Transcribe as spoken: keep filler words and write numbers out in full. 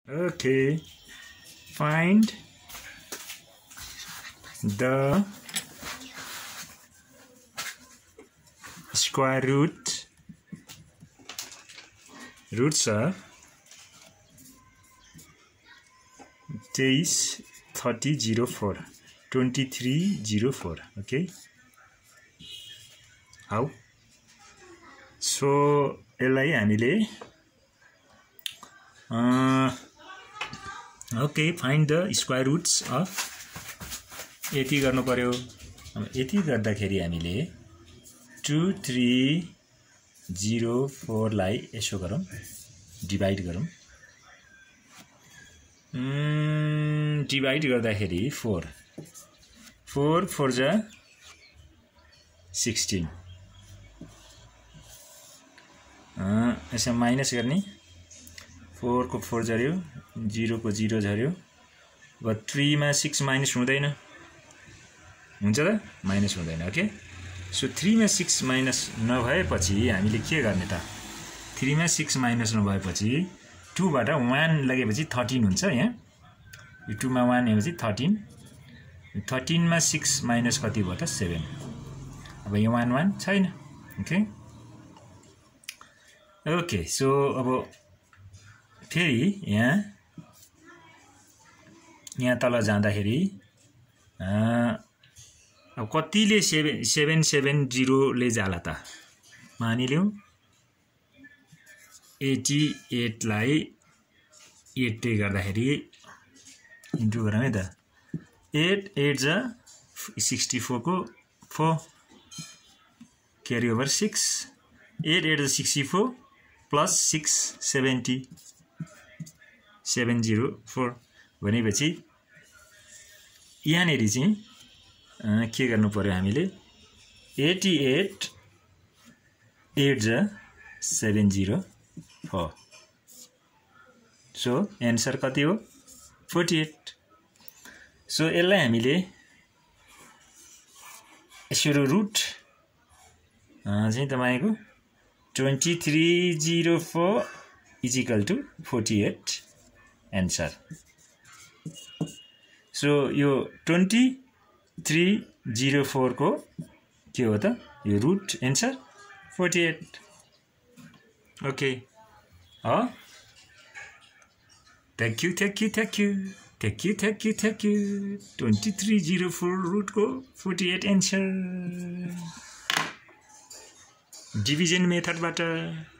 Okay, find the square root roots of तेईस thirty zero four twenty three zero four. Okay, how? So यसलाई हामीले okay, find the square roots of यति गर्नु पर्यो. यति गर्दाखेरि हामीले टू थ्री जीरो फोर लाई यसो गरौँ, डिवाइड गरौँ. डिवाइड गर्दाखेरि फोर फोर फोर जा सिक्सटीन. यसमा माइनस गर्ने, फोर को फोर झर्यो, जीरो को जीरो झर्यो. अब थ्री में सिक्स माइनस हुँदैन, हुन्छ त? माइनस हुँदैन. ओके, सो थ्री में सिक्स माइनस नभएपछि हामीले के गर्ने त? थ्री में सिक्स माइनस नभएपछि टू बाट वन लगेपछि थर्टीन हुन्छ. यहाँ यो टू में वन हेपछि थर्टीन. थर्टीन में सिक्स माइनस कति भयो त? सेभेन. अब यो वन वन छैन. ओके ओके सो अब फेरि यहाँ यहाँ तल जाँदाखेरि अब कतिले सेभेन सेभेन सेभेन जीरोले जाला त? मानिलिउँ एटी एटलाई एटले गर्दाखेरि इन्टु गरौँ है त. एट एट जा सिक्सटी फोर को four carry over six. Eight eight जा sixty four plus six seventy seven zero four भनेपछि यहाँनिर चाहिँ के गर्नु पर्यो हामीले? एटी एट एट जा seven zero four. So answer कति हो? Forty at. सो यसलाई हामीले यसो रुट चाहिँ तपाईको twenty three zero four is equal to forty eight answer. So यो ट्वेंटी थ्री जीरो फोर को के हो त? यो root answer forty eight. Okay, हो. Thank you thank you thank you thank you thank you thank you. Twenty three zero four root को forty eight answer division method बाट.